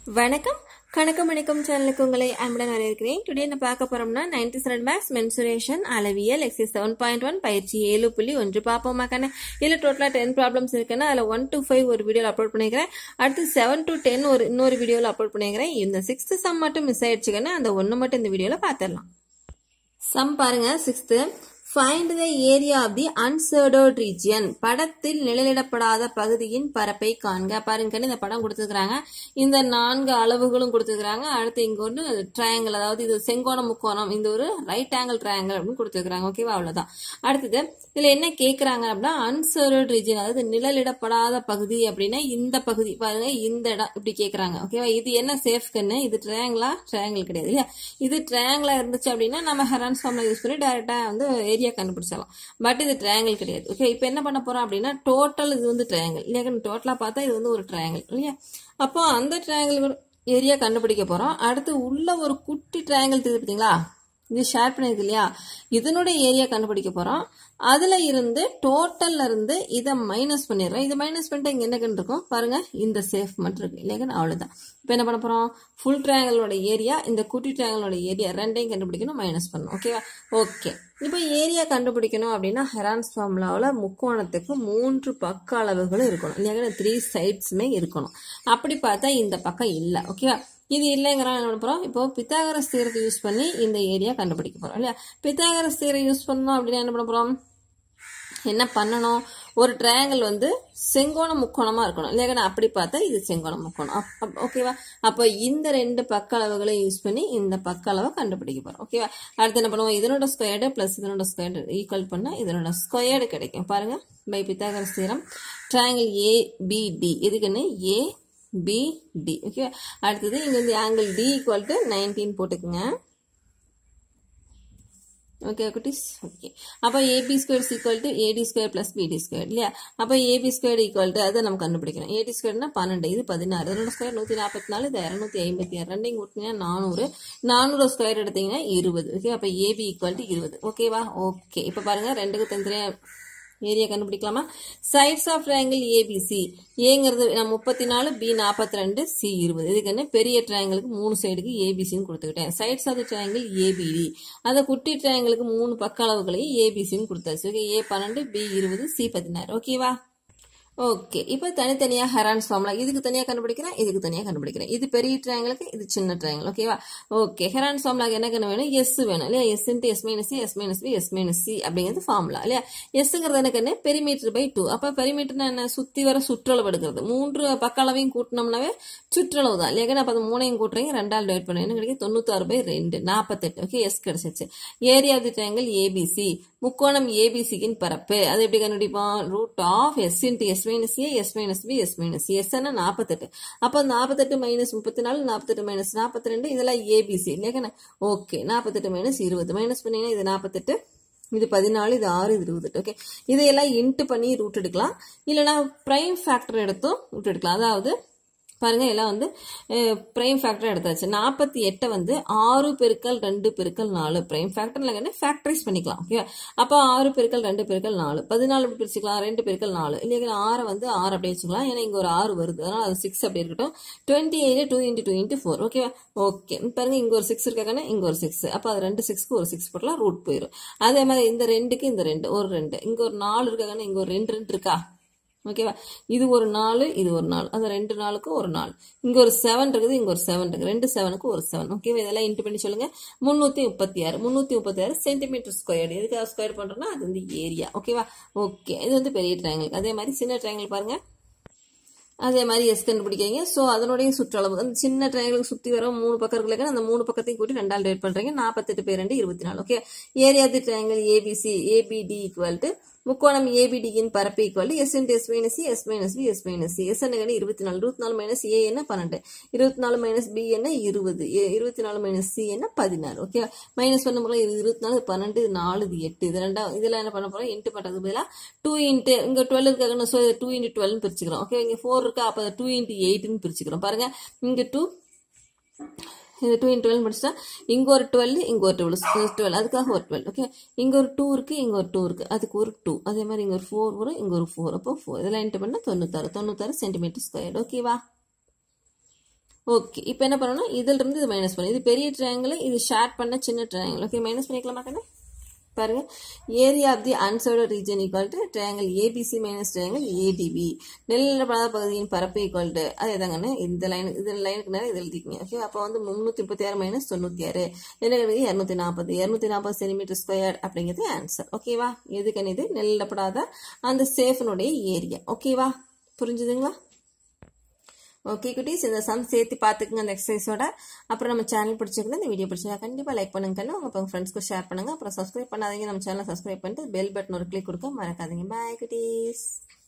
வணக்கம் கணக்கு மணிக்கம் சேனலுக்கு உங்களை அன்புடன் வரவேற்கிறேன். டுடே நான் பார்க்க போறோம்னா 9th standard மேத்ஸ் மென்சுரேஷன் அளவியல் எக்ஸசைஸ் 7.1 பயிற்சி 7.1 பார்ப்போமா கண்ணு. இதுல டோட்டலா 10 ப்ராப்ளம்ஸ் இருக்குன்னா அதுல 1 to 5 ஒரு வீடியோல அப்லோட் பண்ணிக்கிறேன். அடுத்து 7 to 10 ஒரு இன்னொரு வீடியோல அப்லோட் பண்ணிக்கிறேன். இந்த 6th சம் மட்டும் மிஸ் ஆயிடுச்சுக்கன்னு அந்த ஒன்னு மட்டும் இந்த வீடியோல பாத்திரலாம். சம் பாருங்க 6th. Find the area of the unshadowed region. படத்தில் நிழலிடப்படாத பகுதியின் பரப்பை காண்க. பாருங்க இந்த படம் கொடுத்துருக்காங்க. இந்த 4 அளவுகளும் கொடுத்துருக்காங்க. அடுத்து இங்க ஒன்று ட்ரையாங்கிள், அதாவது இது செங்கோண முக்கோணம், இந்த ஒரு ரைட் ஆங்கிள் ட்ரையாங்கிள் அப்படின்னு கொடுத்துருக்காங்க. ஓகேவா, அவ்வளவுதான். அடுத்தது இதுல என்ன கேட்கறாங்க அப்படின்னா அன்ஷேடோட் ரீஜன், அதாவது நிழலிடப்படாத பகுதி அப்படின்னா இந்த பகுதி பாருங்க, இந்த இடம் இப்படி கேட்கறாங்க. ஓகேவா, இது என்ன சேஃப்கன்னு, இது ட்ரையாங்கிளா? ட்ரையாங்கிள் கிடையாது இல்லையா. இது ட்ரையாங்கிளா இருந்துச்சு அப்படின்னா நம்ம ஹெரான்ஸ் ஃபார்முலா யூஸ் பண்ணி டைரக்டா வந்து ஏரியா கண்டுபிடிச்சலாம். பட் இது ட்ரையாங்கிள் கிடையாது. ஓகே, இப்போ என்ன பண்ண போறோம் அப்படின்னா டோட்டல் இது வந்து ட்ரையாங்கிள் இல்லையா. டோட்டலா பார்த்தா இது வந்து ஒரு ட்ரையாங்கிள் இல்லையா. அப்போ அந்த ட்ரையாங்கிள் ஏரியா கண்டுபிடிக்க போறோம். அடுத்து உள்ள ஒரு குட்டி ட்ரையாங்கிள் தெரியுது பார்த்தீங்களா, இது ஷேர் பண்ணிருக்கு இல்லையா, இதனுடைய ஏரியா கண்டுபிடிக்க போறோம். அதுல இருந்து டோட்டல்ல இருந்து இதை மைனஸ் பண்ணிடுறோம். இதை மைனஸ் பண்ணிட்டு இங்க என்ன இருக்கும் பாருங்க, இந்த சேஃப் மட்டும் இருக்கு இல்லையா. அவ்வளவுதான். இப்ப என்ன பண்ண போறோம், ஃபுல் ட்ரையாங்கிளோட ஏரியா இந்த குட்டி ட்ரையாங்கிளோட ஏரியா ரெண்டையும் கண்டுபிடிக்கணும், மைனஸ் பண்ணணும். ஓகேவா. ஓகே, இப்போ ஏரியா கண்டுபிடிக்கணும் அப்படின்னா ஹெரான்ஸ் ஃபார்முலாவில் முக்கோணத்துக்கு 3 பக்க அளவுகளும் இருக்கணும் இல்லையா, 3 சைட்ஸுமே இருக்கணும். அப்படி பார்த்தா இந்த பக்கம் இல்லை. ஓகேவா, இது இல்லைங்கிறோம். என்ன பண்ணுறோம், இப்போ பித்தாகரஸ் தியரத்தை யூஸ் பண்ணி இந்த ஏரியா கண்டுபிடிக்க போறோம் இல்லையா. பித்தாகரஸ் தியரை யூஸ் பண்ணோம் அப்படின்னா என்ன பண்ண போறோம், என்ன பண்ணணும், ஒரு ட்ரையாங்கிள் வந்து செங்கோண முக்கோணமா இருக்கணும் இல்லையா. அப்படி பார்த்தா இது செங்கோண முக்கோணம். ஓகேவா. அப்போ இந்த 2 பக்க அளவுகளை யூஸ் பண்ணி இந்த பக்க அளவை கண்டுபிடிக்க போறோம். ஓகேவா. அடுத்து என்ன பண்ணுவோம், இதனோட ஸ்கொயர்டு பிளஸ் இதனோட ஸ்கொயர்டு ஈக்குவல் பண்ணா இதனோட ஸ்கொயர்டு கிடைக்கும். பாருங்க, by Pythagoras theorem triangle ABD, இதுக்குன்னு ஏபிடி. ஓகே, அடுத்தது இங்க வந்து ஆங்கிள் டி ஈக்குவல் டு 19 போட்டுக்குங்க. ஓகே குட்டீஸ். ஓகே, அப்போ AB square equal to AD square plus BD square இல்லையா. அப்போ ஏபி ஸ்கொயர் ஈக்குவல் டு அதை நம்ம கண்டுபிடிக்கணும். ஏடி ஸ்கொயர்னா 12, இது 16, இதனோட ஸ்கொயர் 144, இது 256, ரெண்டையும் கூட்டினீங்கன்னா 400, 400 ஸ்கொயர் எடுத்தீங்கன்னா 20. ஓகே, அப்போ ஏபி ஈக்குவல் டு 20. ஓகேவா. ஓகே, இப்போ பாருங்க ரெண்டுக்கு தனித்தனியா ஏரியா கண்டுபிடிக்கலாமா. சைட்ஸ் ஆஃப் ட்ரையாங்கிள் ஏபிசி, ஏங்கிறது 34, பி 42, சி 20. இதுக்கு என்ன பெரிய ட்ரையாங்கிளுக்கு 3 சைடுக்கு ஏபிசின்னு கொடுத்துக்கிட்டேன். சைட்ஸ் ஆஃப் ட்ரையாங்கிள் ஏபிடி, அந்த குட்டி ட்ரையாங்கிளுக்கு 3 பக்க அளவுகளையும் ஏபிசின்னு கொடுத்தாச்சு. Okay, A 12, B 20, C 16. ஓகேவா. ஓகே, இப்போ தனித்தனியா ஹெரான்ஸ் ஃபார்முலா, இதுக்கு தனியா கண்டுபிடிக்கிறேன், இதுக்கு தனியா கண்டுபிடிக்கிறேன். இது பெரிய ட்ரையாங்கிளுக்கு, இது சின்ன ட்ரையாங்கிள். ஓகேவா. ஓகே, ஹெரான்ஸ் ஃபார்முலாக்கு என்ன வேணும், எஸ் வேணும் இல்லையா. S into S minus C, S minus B, S minus C அப்படிங்கிறது ஃபார்முலா இல்லையா. எஸ்ங்கிறது எனக்கு என்ன, பெரிமீட்டர் பை 2. அப்ப பெரிமீட்டர்னா என்ன, சுத்தி வர சுற்றளவு எடுக்கிறது. 3 பக்க அளவையும் கூட்டினோம்னாவே சுற்றளவு தான் இல்லையா. அப்ப அது 3ஐயும் கூட்டுறீங்க, 2ஆல் டிவைட் பண்ண என்ன கிடைக்கும், 96/2 48. ஓகே, எஸ் கிடைச்சிச்சு. Area of the triangle ABC, முக்கோணம் ஏபிசியின் பரப்பு, அது எப்படி கண்டுபிடிப்போம், root of S into S minus A, S minus B, S minus C. S என்ன 48, அப்போ 48 மைனஸ் 34, 48 மைனஸ் 42, இதெல்லாம் ஏபிசி இல்லையா. ஓகே, 48 மைனஸ் 20, மைனஸ் பண்ணீங்கன்னா இது 48, இது 14, இது 6, இது 28. ஓகே, இதையெல்லாம் இன்ட்டு பண்ணி ரூட் எடுக்கலாம், இல்லைன்னா பிரைம் ஃபேக்டர் எடுத்தும் ரூட் எடுக்கலாம். அதாவது பாருங்க எல்லாம் வந்து பிரைம் ஃபேக்டர் எடுத்தாச்சு. 48 வந்து 6 பெருக்கல் 2 பெருக்கல் 4 பிரைம் ஃபேக்டர் ஃபேக்டரைஸ் பண்ணிக்கலாம். ஓகே, அப்போ 6 பெருக்கல் 2 பெருக்கல் 4, 14 எப்படி பிரிச்சுக்கலாம், 2 பெருக்கல் 4 இல்லையா. 6 வந்து 6 அப்படியே வச்சுக்கலாம், ஏன்னா இங்க ஒரு 6 வருது, அதனால அது 6 அப்படி இருக்கட்டும். 28 2 into 2 into 4. ஓகேவா. ஓகே, பாருங்க இங்க ஒரு 6 இருக்காங்கன்னா இங்க ஒரு 6, அப்போ அது 2 6க்கு ஒரு 6 போட்டலாம், ரூட் போயிடும். அதே மாதிரி இந்த 2க்கு இந்த 2 ஒரு 2, இங்க ஒரு 4 இருக்காங்கன்னா இங்க ஒரு 2 இருக்கா. ஓகேவா, இது ஒரு 4, இது ஒரு 4, அந்த 2 4க்கு ஒரு 4, இங்க ஒரு 7 இருக்குது, இங்க ஒரு 7 இருக்கு, 2 7க்கு ஒரு 7. ஓகேவா, இதெல்லாம் இன்ட்டு பண்ணி சொல்லுங்க. 336 சென்டிமீட்டர் ஸ்கொயர். எதுக்காக ஸ்கொயர் பண்றோம்னா அது வந்து ஏரியா. ஓகேவா. ஓகே, இது வந்து பெரிய ட்ரையாங்கிள். அதே மாதிரி சின்ன ட்ரையாங்கிள் பாருங்க, அதே மாதிரி எஸ் கண்டுபிடிக்கிறீங்க. ஸோ அதனுடைய சுற்றளவு அந்த சின்ன ட்ரையாங்கிளுக்கு சுற்றி வர 3 பக்கம் இருக்குல்ல, அந்த 3 பக்கத்தையும் கூட்டி 2ஆல் டிவைட் பண்றீங்க. 48/2 24. Okay, area of the triangle ABC ABD equal to முக்கோணம் ஏபிடியின் பரப்பு equal S into S minus C, S minus B, S minus C. S என்ன 24, 24 மைனஸ் ஏ என்ன 12, 24 மைனஸ் பி என்ன 20, 24 மைனஸ் சி என்ன 16. ஓகே, மைனஸ் பண்ண போல 24, 12, 4, 8, இது ரெண்டாவது இதெல்லாம் என்ன பண்ண போறோம், இன்ட்டு பண்றதுக்கு பதிலாக 2 இன்ட்டு இங்க 12 இருக்காங்க, ஸோ 2 into 12 பிரிச்சுக்கிறோம். ஓகே, இங்க 4 இருக்கா, அப்போ 2 into 8 பிரிச்சுக்கிறோம். பாருங்க இங்க 2, இது 2 into 12 முடிச்சா இங்க ஒரு 12, இங்க ஒரு 12, அதுக்காக ஒரு 12. ஓகே, இங்க ஒரு 2 இருக்கு, இங்க ஒரு 2 இருக்கு, அதுக்கு ஒரு 2. அதே மாதிரி இங்க ஒரு 4 வரும், இங்க ஒரு 4, அப்போ 4. இதெல்லாம் இன்ட்டு பண்ணா 96 சென்டிமீட்டர் ஸ்கொயர். ஓகேவா. ஓகே இப்போ என்ன பண்ணணும், இதிலிருந்து இது மைனஸ் பண்ணணும். இது பெரிய ட்ரையாங்கிள், இது ஷேர் பண்ண சின்ன ட்ரையாங்கிள். ஓகே, மைனஸ் பண்ணிக்கலாமா கண்ணு? பாருங்க, area of the unshaded region equal to triangle ABC minus triangle ADB. நெல்லிடப்படாத பகுதியின் பரப்பு ஈக்குவல் டு அதே தாங்கண்ணே, இந்த லைனுக்கு நேரம் இது எழுதிக்கிங்க. ஓகே, அப்போ வந்து 336 மைனஸ் 96 என்ன கிடையாது, 240 சென்டிமீட்டர் ஸ்கொயர் அப்படிங்கிறது ஆன்சர். ஓகேவா? எதுக்குன்னு இது நெல்லிடப்படாத அந்த சேஃபனுடைய ஏரியா. ஓகேவா? புரிஞ்சுதுங்களா? ஓகே குட்டீஸ், இந்த சம் சேர்த்து பார்த்துக்குங்க அந்த எக்ஸசைஸோட. அப்புறம் நம்ம சேனல் பிடிச்சிருக்குன்னா இந்த வீடியோ பிடிச்சா கண்டிப்பாக லைக் பண்ணுங்க, உங்கள் ஃப்ரெண்ட்ஸ்க்கு ஷேர் பண்ணுங்க. அப்புறம் சப்ஸ்கிரைப் பண்ணாதீங்க, நம்ம சேனலை சப்ஸ்கிரைப் பண்ணிட்டு பெல் பட்டன் ஒரு கிளிக் கொடுக்க மறக்காதீங்க. பாய் குட்டீஸ்.